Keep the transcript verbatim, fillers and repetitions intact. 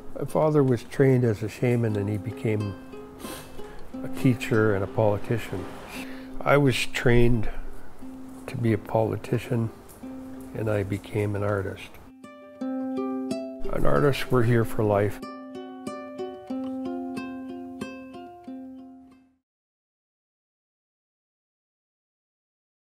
My father was trained as a shaman and he became a teacher and a politician. I was trained to be a politician and I became an artist. An artist, we're here for life.